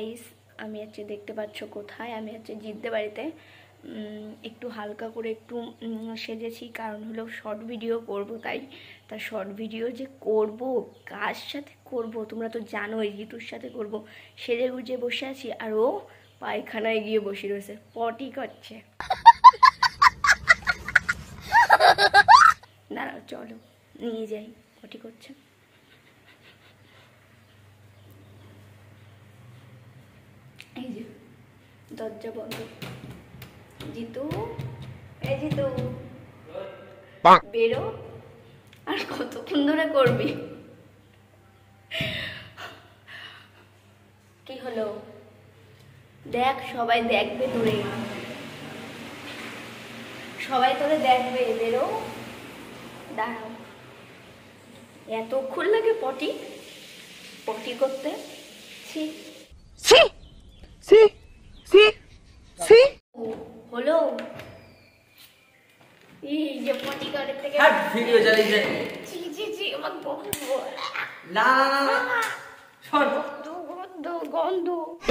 Guys আমি আজকে দেখতে পাচ্ছ কোথায়, আমি আজকে জিদ্দে বাড়িতে একটু হালকা করে একটু সেজেছি, কারণ হলো শর্ট ভিডিও করব। তা শর্ট ভিডিও যে করব, কার সাথে করব তোমরা তো জানোই, জিতুর সাথে করব। সেজে গুজে বসে আছি আর ও পায়খানায় গিয়ে বসে রয়েছে, পটি করছে। দাঁড়াও চলো নিয়ে যাই, পটি করছে। এই যে দরজা বন্ধ। জিতু, এই জিতু বেরো, আর কতক্ষণ ধরে করবি? কি হলো? দেখ সবাই দেখবে তোরে, সবাই তোরে দেখবে, বেরো। দাঁড়াও, এতক্ষণ লাগে পটি পটি করতে? ছি ছি ছি ছি ছি। হলো এই যে পটি করে থেকে হাট ভিডিও চালিয়ে যায়। ছি ছি ছি, আমার গন্ধ। না সর, গন্ধ গন্ধ।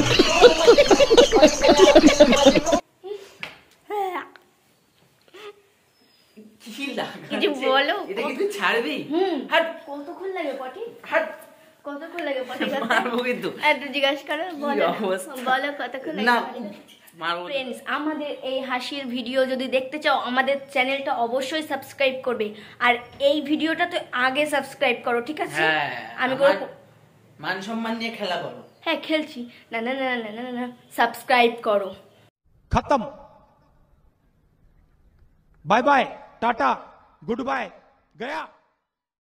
কি লাগাচ্ছে? কিছু বলো। এটা কি তুই ছাড়বি? হাট। কতক্ষণ লাগে পটি? হাট, কতক্ষণ লাগে পটি করতে? মারবো কিন্তু। একটু জিজ্ঞাসা করো, বলো বলো কতক্ষণ লাগে? না মারবো। ফ্রেন্ডস, আমাদের এই হাসির ভিডিও যদি দেখতে চাও আমাদের চ্যানেলটা অবশ্যই সাবস্ক্রাইব করবে, আর এই ভিডিওটা তো আগে সাবস্ক্রাইব করো, ঠিক আছে? আমি মান সম্মান নিয়ে খেলা করো। হ্যাঁ খেলছি। না না না না না না, সাবস্ক্রাইব করো। खत्म। Bye bye, tata, goodbye, गया।